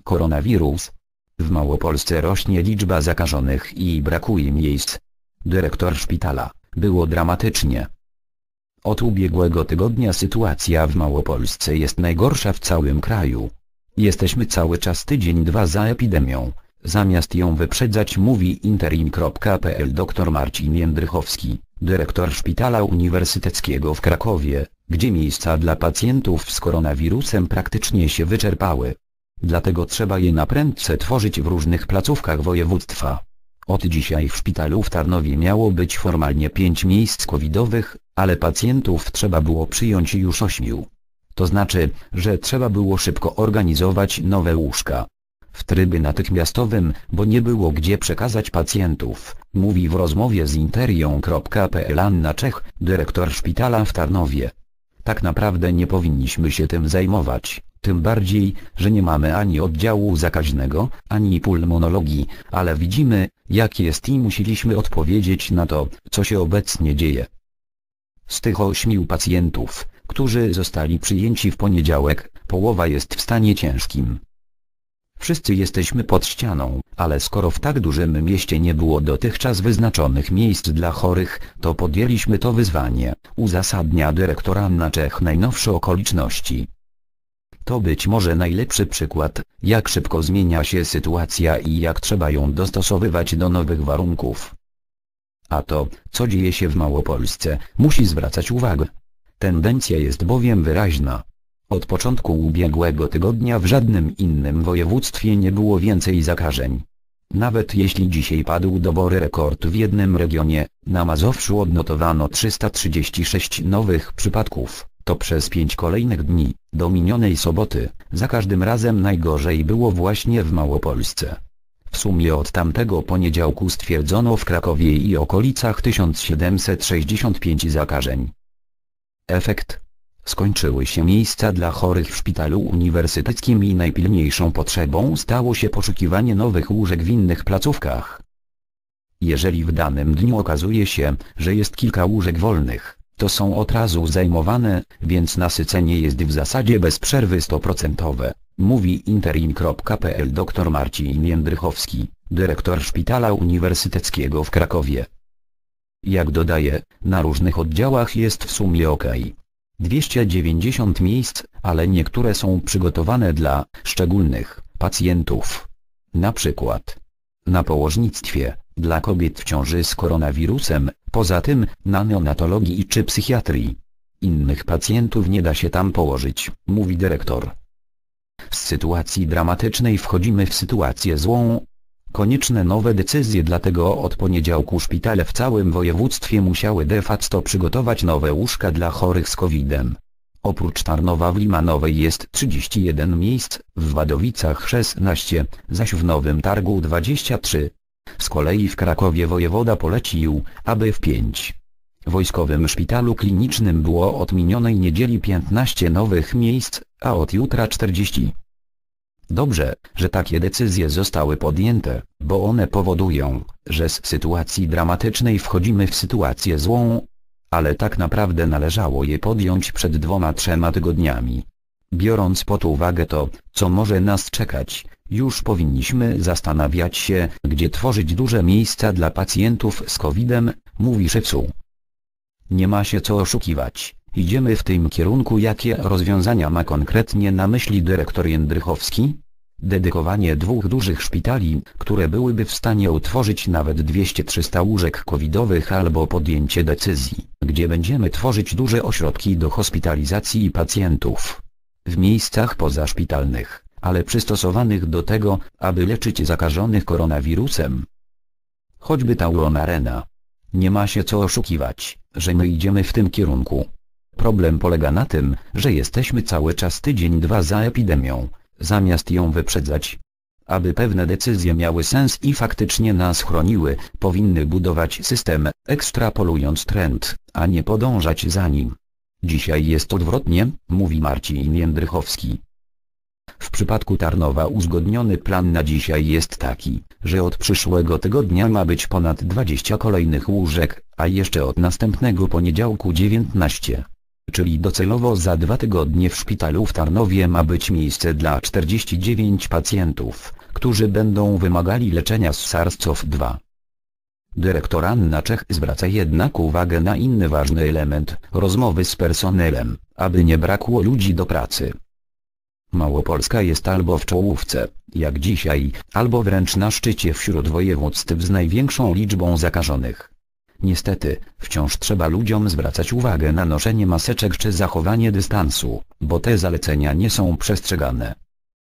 Koronawirus. W Małopolsce rośnie liczba zakażonych i brakuje miejsc. Dyrektor szpitala: było dramatycznie. Od ubiegłego tygodnia sytuacja w Małopolsce jest najgorsza w całym kraju. Jesteśmy cały czas tydzień, dwa za epidemią. Zamiast ją wyprzedzać, mówi interim.pl dr Marcin Jędrychowski, dyrektor Szpitala Uniwersyteckiego w Krakowie, gdzie miejsca dla pacjentów z koronawirusem praktycznie się wyczerpały. Dlatego trzeba je naprędce tworzyć w różnych placówkach województwa. Od dzisiaj w szpitalu w Tarnowie miało być formalnie 5 miejsc covidowych, ale pacjentów trzeba było przyjąć już 8. To znaczy, że trzeba było szybko organizować nowe łóżka. W trybie natychmiastowym, bo nie było gdzie przekazać pacjentów, mówi w rozmowie z interią.pl Anna Czech, dyrektor szpitala w Tarnowie. Tak naprawdę nie powinniśmy się tym zajmować, tym bardziej, że nie mamy ani oddziału zakaźnego, ani pulmonologii, ale widzimy, jak jest i musieliśmy odpowiedzieć na to, co się obecnie dzieje. Z tych 8 pacjentów, którzy zostali przyjęci w poniedziałek, połowa jest w stanie ciężkim. Wszyscy jesteśmy pod ścianą, ale skoro w tak dużym mieście nie było dotychczas wyznaczonych miejsc dla chorych, to podjęliśmy to wyzwanie, uzasadnia dyrektor Anna Czech najnowsze okoliczności. To być może najlepszy przykład, jak szybko zmienia się sytuacja i jak trzeba ją dostosowywać do nowych warunków. A to, co dzieje się w Małopolsce, musi zwracać uwagę. Tendencja jest bowiem wyraźna. Od początku ubiegłego tygodnia w żadnym innym województwie nie było więcej zakażeń. Nawet jeśli dzisiaj padł dobory rekord w jednym regionie, na Mazowszu odnotowano 336 nowych przypadków, to przez 5 kolejnych dni, do minionej soboty, za każdym razem najgorzej było właśnie w Małopolsce. W sumie od tamtego poniedziałku stwierdzono w Krakowie i okolicach 1765 zakażeń. Efekt? Skończyły się miejsca dla chorych w szpitalu uniwersyteckim i najpilniejszą potrzebą stało się poszukiwanie nowych łóżek w innych placówkach. Jeżeli w danym dniu okazuje się, że jest kilka łóżek wolnych, to są od razu zajmowane, więc nasycenie jest w zasadzie bez przerwy 100%, mówi interim.pl dr Marcin Jędrychowski, dyrektor Szpitala Uniwersyteckiego w Krakowie. Jak dodaje, na różnych oddziałach jest w sumie ok. 290 miejsc, ale niektóre są przygotowane dla szczególnych pacjentów. Na przykład na położnictwie, dla kobiet w ciąży z koronawirusem, poza tym na neonatologii czy psychiatrii. Innych pacjentów nie da się tam położyć, mówi dyrektor. Z sytuacji dramatycznej wchodzimy w sytuację złą. Konieczne nowe decyzje, dlatego od poniedziałku szpitale w całym województwie musiały de facto przygotować nowe łóżka dla chorych z COVID-em. Oprócz Tarnowa w Limanowej jest 31 miejsc, w Wadowicach 16, zaś w Nowym Targu 23. Z kolei w Krakowie wojewoda polecił, aby w 5. Wojskowym Szpitalu Klinicznym było od minionej niedzieli 15 nowych miejsc, a od jutra 40. Dobrze, że takie decyzje zostały podjęte, bo one powodują, że z sytuacji dramatycznej wchodzimy w sytuację złą. Ale tak naprawdę należało je podjąć przed 2–3 tygodniami. Biorąc pod uwagę to, co może nas czekać, już powinniśmy zastanawiać się, gdzie tworzyć duże miejsca dla pacjentów z COVID-em, mówi Szycu. Nie ma się co oszukiwać, idziemy w tym kierunku. Jakie rozwiązania ma konkretnie na myśli dyrektor Jędrychowski? Dedykowanie 2 dużych szpitali, które byłyby w stanie utworzyć nawet 200–300 łóżek covidowych, albo podjęcie decyzji, gdzie będziemy tworzyć duże ośrodki do hospitalizacji pacjentów w miejscach pozaszpitalnych, ale przystosowanych do tego, aby leczyć zakażonych koronawirusem. Choćby Tauron Arena. Nie ma się co oszukiwać, że my idziemy w tym kierunku. Problem polega na tym, że jesteśmy cały czas tydzień, dwa za epidemią. Zamiast ją wyprzedzać, aby pewne decyzje miały sens i faktycznie nas chroniły, powinny budować system, ekstrapolując trend, a nie podążać za nim. Dzisiaj jest odwrotnie, mówi Marcin Jędrychowski. W przypadku Tarnowa uzgodniony plan na dzisiaj jest taki, że od przyszłego tygodnia ma być ponad 20 kolejnych łóżek, a jeszcze od następnego poniedziałku 19. Czyli docelowo za 2 tygodnie w szpitalu w Tarnowie ma być miejsce dla 49 pacjentów, którzy będą wymagali leczenia z SARS-CoV-2. Dyrektor Anna Czech zwraca jednak uwagę na inny ważny element rozmowy z personelem, aby nie brakło ludzi do pracy. Małopolska jest albo w czołówce, jak dzisiaj, albo wręcz na szczycie wśród województw z największą liczbą zakażonych. Niestety, wciąż trzeba ludziom zwracać uwagę na noszenie maseczek czy zachowanie dystansu, bo te zalecenia nie są przestrzegane.